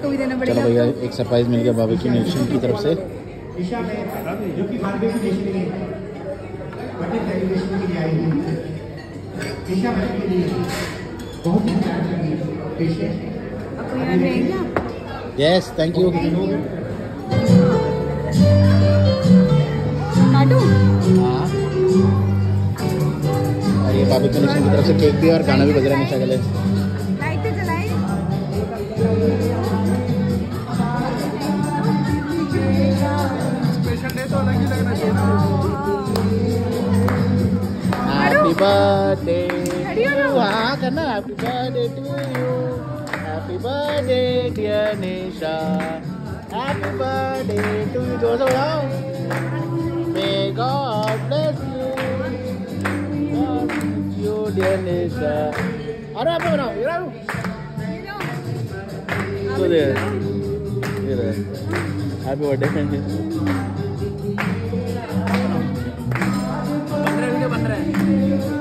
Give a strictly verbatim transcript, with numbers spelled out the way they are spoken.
आपको भी देना पड़ेगा। चलो भैया एक सरप्राइज मिल गया बारबेक्यू नेशन की तरफ से। ईशा में जो कि बारबेक्यू नेशन में बर्थडे सेलिब्रेशन के लिए आई है। ईशा मैम के लिए बहुत ही प्यार करनी पेशेंट आपको याद रहेगा? Yes thank you. काटू? हाँ और ये बारबेक्यू नेशन की तरफ से केक भी और गाना भी बज रहा है निशा के लिए। लाइट तो जलाई। स्पेशल डे तो अलग ही लगना चाहिए। हैप्पी बर्थडे हाँ करना happy birthday to you happy birthday dear Nisha happy birthday to you. जोर से बोलाओ। May God bless you dear Nisha. अरे आप बनाओ ये रहो तो दे ये रहे हैप्पी बर्थडे। बन रहा है वीडियो बन रहा है।